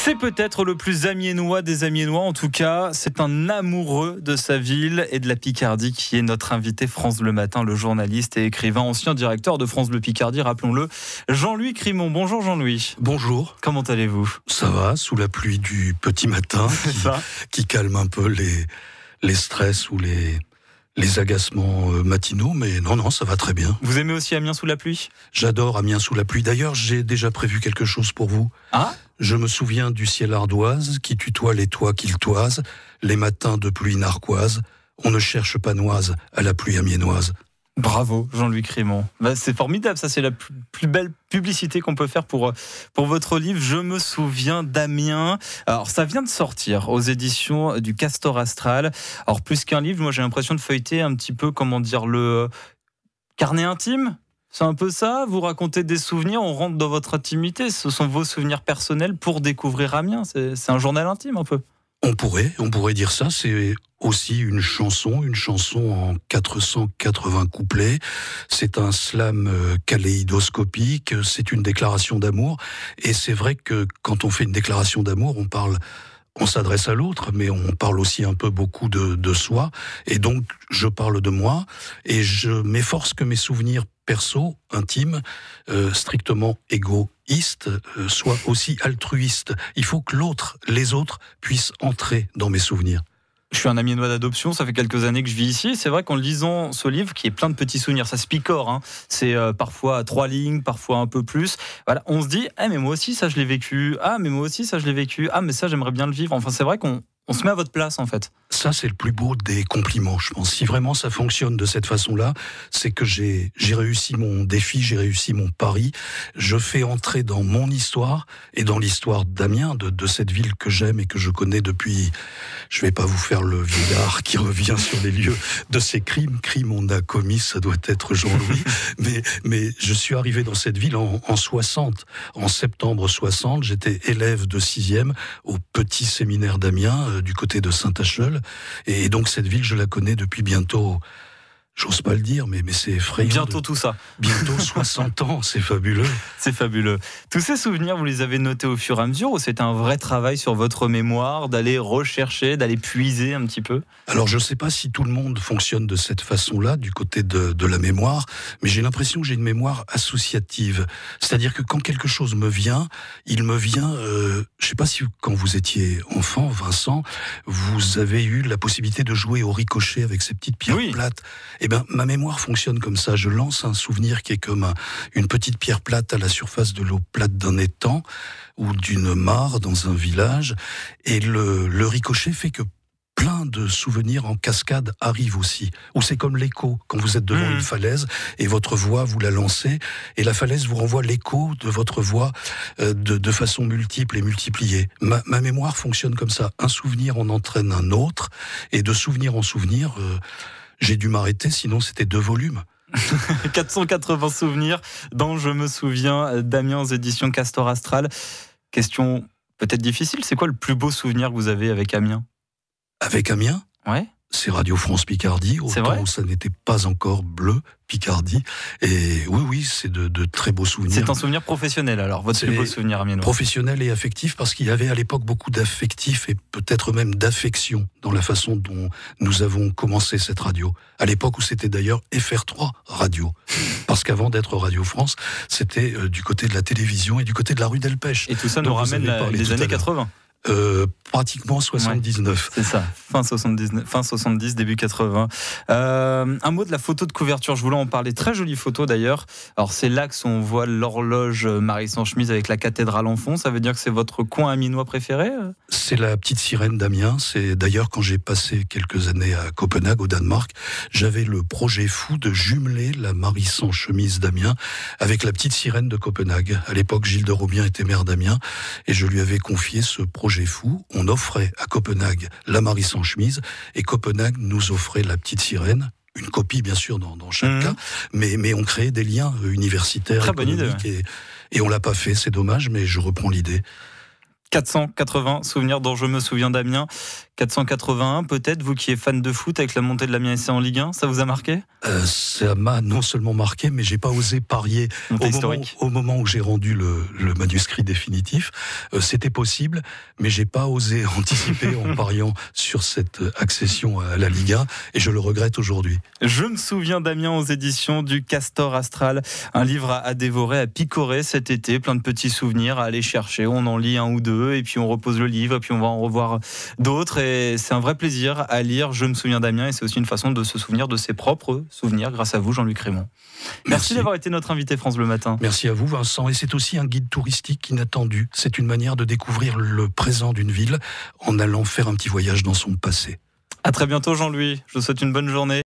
C'est peut-être le plus amiénois des Amiénois. En tout cas, c'est un amoureux de sa ville et de la Picardie qui est notre invité France Bleu Matin, le journaliste et écrivain, ancien directeur de France Bleu Picardie, rappelons-le, Jean-Louis Crimon. Bonjour Jean-Louis. Bonjour. Comment allez-vous ? Ça va, sous la pluie du petit matin qui calme un peu les stress ou les agacements matinaux, mais non, ça va très bien. Vous aimez aussi Amiens sous la pluie ? J'adore Amiens sous la pluie. D'ailleurs, j'ai déjà prévu quelque chose pour vous. Ah ? Je me souviens du ciel ardoise qui tutoie les toits qu'il toise, les matins de pluie narquoise. On ne cherche pas noise à la pluie amiénoise. Bravo Jean-Louis Crimon. C'est formidable, ça c'est la plus belle publicité qu'on peut faire pour votre livre. Je me souviens d'Amiens. Alors ça vient de sortir aux éditions du Castor Astral. Alors plus qu'un livre, moi j'ai l'impression de feuilleter un petit peu, le carnet intime. C'est un peu ça, vous racontez des souvenirs, on rentre dans votre intimité, ce sont vos souvenirs personnels pour découvrir Amiens, c'est un journal intime un peu. On pourrait dire ça, c'est aussi une chanson en 480 couplets, c'est un slam kaléidoscopique, c'est une déclaration d'amour, et c'est vrai que quand on fait une déclaration d'amour, on s'adresse à l'autre, mais on parle aussi un peu beaucoup de soi, et donc je parle de moi, et je m'efforce que mes souvenirs perso, intimes, strictement égoïstes, soient aussi altruistes. Il faut que les autres puissent entrer dans mes souvenirs. Je suis un Amiénois d'adoption, ça fait quelques années que je vis ici. C'est vrai qu'en lisant ce livre, qui est plein de petits souvenirs, ça se picore, c'est parfois 3 lignes, parfois un peu plus. Voilà, on se dit, mais moi aussi ça je l'ai vécu. Ah, mais moi aussi ça je l'ai vécu. Ah, mais ça j'aimerais bien le vivre. Enfin, c'est vrai qu'on se met à votre place en fait. Ça, c'est le plus beau des compliments, je pense. Si vraiment ça fonctionne de cette façon-là, c'est que j'ai réussi mon défi, j'ai réussi mon pari. Je fais entrer dans mon histoire et dans l'histoire d'Amiens, de cette ville que j'aime et que je connais depuis... Je vais pas vous faire le vieillard qui revient sur les lieux de ces crimes. Crimes on a commis, ça doit être Jean-Louis. mais je suis arrivé dans cette ville en 60. En septembre 60, j'étais élève de 6e au petit séminaire d'Amiens, du côté de Saint-Acheul. Et donc cette ville, je la connais depuis bientôt, j'ose pas le dire, mais c'est effrayant. Bientôt tout ça. Bientôt 60 ans, c'est fabuleux. C'est fabuleux. Tous ces souvenirs, vous les avez notés au fur et à mesure ou c'était un vrai travail sur votre mémoire, d'aller rechercher, d'aller puiser un petit peu ? Alors je sais pas si tout le monde fonctionne de cette façon-là, du côté de la mémoire, mais j'ai l'impression que j'ai une mémoire associative. C'est-à-dire que quand quelque chose me vient, il me vient... je sais pas si quand vous étiez enfant, Vincent, vous avez eu la possibilité de jouer au ricochet avec ces petites pierres plates. Eh ben, ma mémoire fonctionne comme ça. Je lance un souvenir qui est comme une petite pierre plate à la surface de l'eau plate d'un étang ou d'une mare dans un village. Et le ricochet fait que plein de souvenirs en cascade arrivent aussi. Ou c'est comme l'écho, quand vous êtes devant une falaise et votre voix, vous la lancez, et la falaise vous renvoie l'écho de votre voix de façon multiple et multipliée. Ma mémoire fonctionne comme ça. Un souvenir en entraîne un autre, et de souvenir en souvenir... j'ai dû m'arrêter, sinon c'était 2 volumes. 480 souvenirs dont je me souviens d'Amiens aux éditions Castor Astral. Question peut-être difficile, c'est quoi le plus beau souvenir que vous avez avec Amiens ? Avec Amiens ? Ouais. C'est Radio France Picardie, au temps où ça n'était pas encore bleu Picardie. Et oui, c'est de très beaux souvenirs. C'est un souvenir professionnel alors, votre plus beau souvenir amiénois ? Professionnel et affectif, parce qu'il y avait à l'époque beaucoup d'affectif et peut-être même d'affection dans la façon dont nous avons commencé cette radio. À l'époque où c'était d'ailleurs FR3 Radio. Parce qu'avant d'être Radio France, c'était du côté de la télévision et du côté de la rue Delpech. Et tout ça nous ramène les années 80. Pratiquement 79. Ouais, c'est ça, fin 70, début 80. Un mot de la photo de couverture, je voulais en parler. Très jolie photo d'ailleurs. Alors c'est l'axe où on voit l'horloge Marie sans chemise avec la cathédrale en fond. Ça veut dire que c'est votre coin amiénois préféré ? C'est la petite sirène d'Amiens. C'est d'ailleurs quand j'ai passé quelques années à Copenhague, au Danemark, j'avais le projet fou de jumeler la Marie sans chemise d'Amiens avec la petite sirène de Copenhague. À l'époque, Gilles de Robien était maire d'Amiens et je lui avais confié ce projet fou. On offrait à Copenhague la Marie sans chemise et Copenhague nous offrait la petite sirène. Une copie, bien sûr, dans chaque cas, mais on créait des liens universitaires, très bonne idée, et on l'a pas fait, c'est dommage, mais je reprends l'idée. 480 souvenirs dont je me souviens d'Amiens. 481 peut-être, vous qui êtes fan de foot avec la montée de l'Amiens SC en Ligue 1, ça vous a marqué ? Ça m'a non seulement marqué, mais j'ai pas osé parier. Au moment où j'ai rendu le manuscrit définitif, c'était possible, mais j'ai pas osé anticiper en pariant sur cette accession à la Ligue 1, et je le regrette aujourd'hui. Je me souviens d'Amiens aux éditions du Castor Astral, un livre à dévorer, à picorer cet été, plein de petits souvenirs à aller chercher. On en lit un ou deux, et puis on repose le livre, et puis on va en revoir d'autres. Et c'est un vrai plaisir à lire. Je me souviens d'Amiens, et c'est aussi une façon de se souvenir de ses propres souvenirs grâce à vous, Jean-Luc Rémond. Merci d'avoir été notre invité France Bleu Matin. Merci à vous, Vincent. Et c'est aussi un guide touristique inattendu. C'est une manière de découvrir le présent d'une ville en allant faire un petit voyage dans son passé. À très bientôt, Jean-Louis. Je vous souhaite une bonne journée.